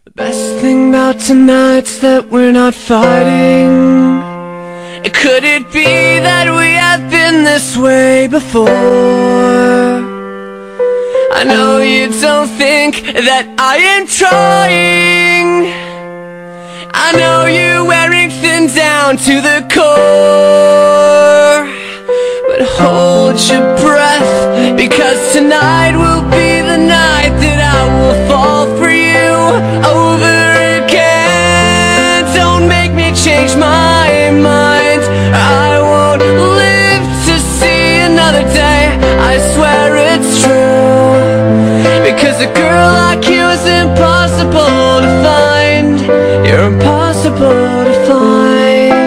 The best thing about tonight's that we're not fighting. Could it be that we have been this way before? I know you don't think that I am trying. I know you're wearing thin down to the core. But hold your breath, because tonight will be the night that I will fall for you over again. Don't make me change my mind. I won't live to see another day, I swear it's true. Because a girl like you is impossible to find. You're impossible to find.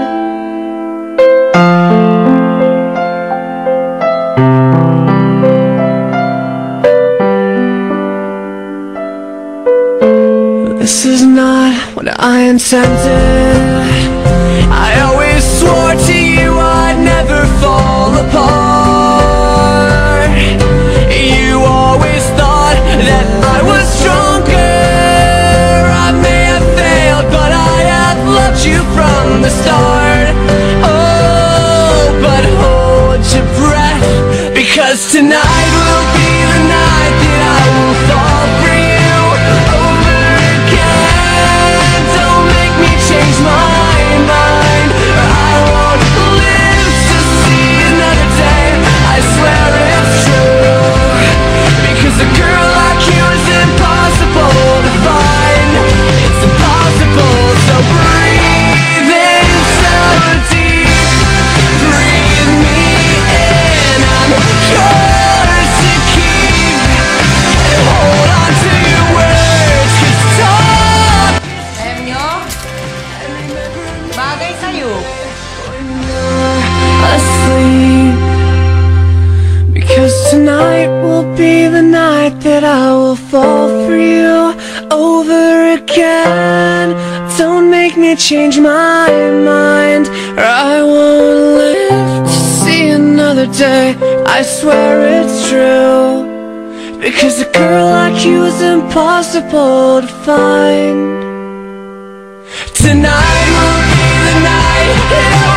This is not what I intended. I always swore to you I'd never fall apart. You always thought that I was stronger. I may have failed, but I have loved you from the start. Oh, but hold your breath, because tonight will be the night that I will fall for you over again. Don't make me change my mind. I won't live to see another day, I swear it's true. Because a girl like you is impossible to find. It's impossible, so breathe in so deep. Breathe me in, I'm yours to keep. And hold on to your words, 'cause talk Emyo, bagay sa'yo. asleep. Because tonight will be the night that I will fall for you over again. Don't make me change my mind, or I won't live to see another day, I swear it's true. Because a girl like you is impossible to find. Tonight will be the night that I